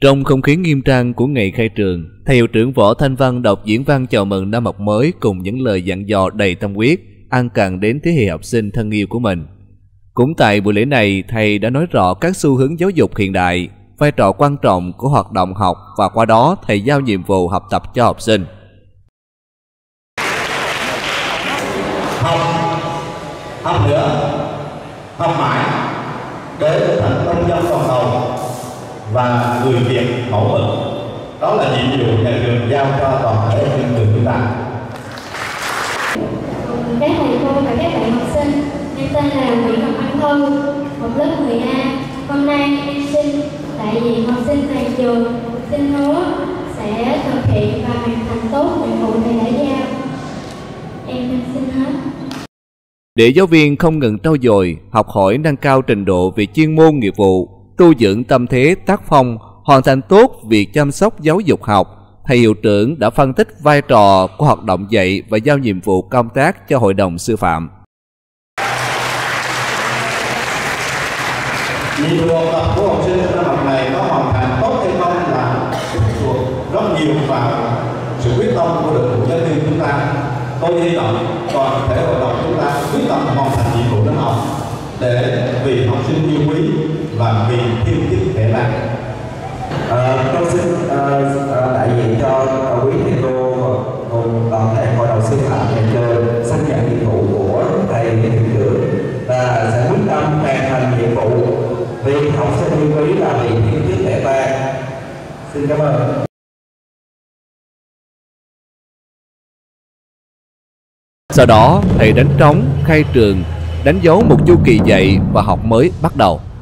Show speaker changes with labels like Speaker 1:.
Speaker 1: Trong không khí nghiêm trang của ngày khai trường, thầy hiệu trưởng Võ Thanh Văn đọc diễn văn chào mừng năm học mới cùng những lời dặn dò đầy tâm huyết, an cần đến thế hệ học sinh thân yêu của mình. Cũng tại buổi lễ này, thầy đã nói rõ các xu hướng giáo dục hiện đại, vai trò quan trọng của hoạt động học và qua đó thầy giao nhiệm vụ học tập cho học sinh.
Speaker 2: Học nữa, học mãi để thành công dân toàn cầu và người Việt mẫu mực. Đó là nhiệm vụ nhà trường giao cho toàn thể nhân trường chúng ta.
Speaker 3: Các thầy cô và các bạn học sinh, em tên là Nguyễn Ngọc Anh Thư, học lớp 10A. Hôm nay em xin đại diện học sinh toàn trường xin hứa sẽ thực hiện và hoàn thành tốt nhiệm vụ thầy đã giao. Em xin hết.
Speaker 1: Để giáo viên không ngừng trau dồi, học hỏi nâng cao trình độ về chuyên môn nghiệp vụ, tu dưỡng tâm thế tác phong, hoàn thành tốt việc chăm sóc giáo dục học, thầy hiệu trưởng đã phân tích vai trò của hoạt động dạy và giao nhiệm vụ công tác cho hội đồng sư phạm.
Speaker 2: Nhiệm vụ học tập của học sinh năm học này có hoàn thành tốt hay không là phụ thuộc rất nhiều vào sự quyết tâm của đội ngũ giáo viên chúng ta. Tôi hy vọng toàn thể hội đồng chúng ta quyết tâm hoàn thành nhiệm vụ năm học để vì học sinh yêu quý và vì thiên chức hệ lạc.
Speaker 4: Tôi xin đại diện cho quý thầy cô cùng toàn thể hội đồng sư phạm nhà trường xin nhận nhiệm vụ của thầy hiệu trưởng và sẽ quyết tâm hoàn thành nhiệm vụ vì học sinh yêu quý là vì thiên chức hệ lạc. Xin cảm ơn.
Speaker 1: Sau đó, thầy đánh trống, khai trường, đánh dấu một chu kỳ dạy và học mới bắt đầu.